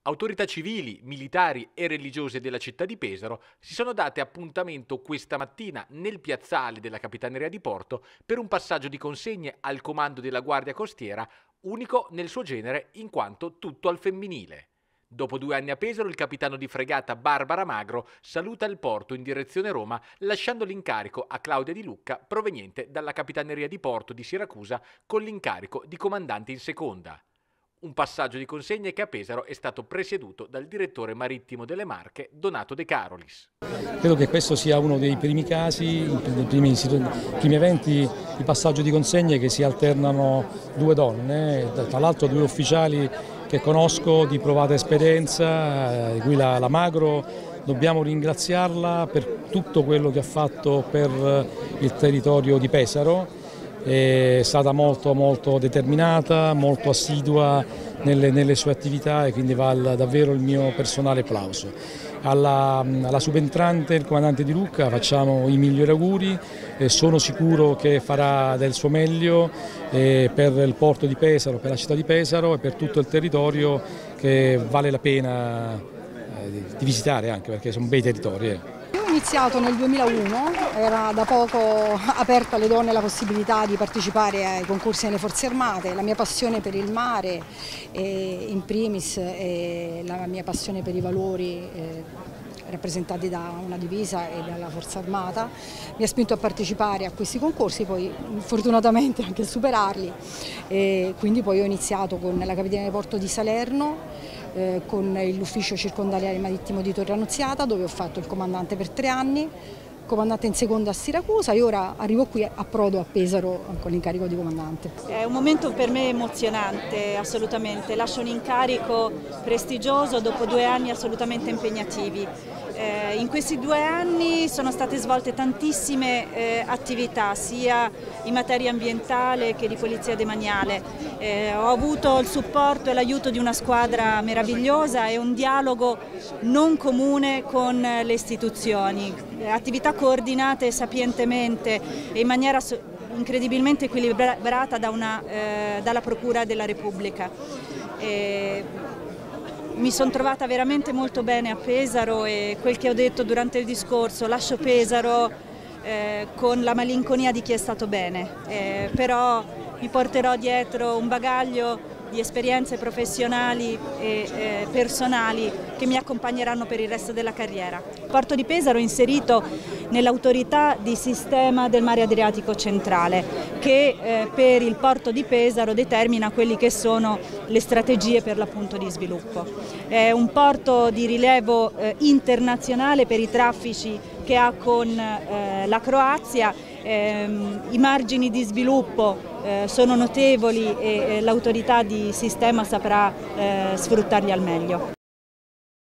Autorità civili, militari e religiose della città di Pesaro si sono date appuntamento questa mattina nel piazzale della Capitaneria di Porto per un passaggio di consegne al comando della Guardia Costiera, unico nel suo genere in quanto tutto al femminile. Dopo 2 anni a Pesaro, il capitano di fregata Barbara Magro saluta il porto in direzione Roma, lasciando l'incarico a Claudia Di Lucca, proveniente dalla Capitaneria di Porto di Siracusa, con l'incarico di comandante in seconda. Un passaggio di consegne che a Pesaro è stato presieduto dal direttore marittimo delle Marche, Donato De Carolis. Credo che questo sia uno dei primi casi, dei primi eventi di passaggio di consegne che si alternano 2 donne, tra l'altro 2 ufficiali che conosco di provata esperienza, di cui la Magro dobbiamo ringraziarla per tutto quello che ha fatto per il territorio di Pesaro. È stata molto determinata, molto assidua nelle sue attività e quindi va davvero il mio personale plauso. Alla subentrante, il comandante Di Lucca, facciamo i migliori auguri e sono sicuro che farà del suo meglio per il porto di Pesaro, per la città di Pesaro e per tutto il territorio che vale la pena di visitare, anche perché sono bei territori. Ho iniziato nel 2001, era da poco aperta alle donne la possibilità di partecipare ai concorsi nelle forze armate, la mia passione per il mare in primis e la mia passione per i valori rappresentati da una divisa e dalla forza armata mi ha spinto a partecipare a questi concorsi, poi fortunatamente anche a superarli, e quindi poi ho iniziato con la Capitaneria di Porto di Salerno, con l'ufficio circondariale marittimo di Torre Annunziata, dove ho fatto il comandante per 3 anni, comandante in seconda a Siracusa e ora arrivo qui, approdo a Pesaro con l'incarico di comandante. È un momento per me emozionante, assolutamente. Lascio un incarico prestigioso dopo 2 anni assolutamente impegnativi. In questi 2 anni sono state svolte tantissime attività, sia in materia ambientale che di polizia demaniale. Ho avuto il supporto e l'aiuto di una squadra meravigliosa e un dialogo non comune con le istituzioni. Attività coordinate sapientemente e in maniera incredibilmente equilibrata dalla Procura della Repubblica. Mi sono trovata veramente molto bene a Pesaro e quel che ho detto durante il discorso, lascio Pesaro con la malinconia di chi è stato bene, però mi porterò dietro un bagaglio di esperienze professionali e personali che mi accompagneranno per il resto della carriera. Il Porto di Pesaro è inserito nell'autorità di sistema del mare Adriatico centrale che per il Porto di Pesaro determina quelli che sono le strategie per l'appunto di sviluppo. È un porto di rilievo internazionale per i traffici che ha con la Croazia. I margini di sviluppo sono notevoli e l'autorità di sistema saprà sfruttarli al meglio.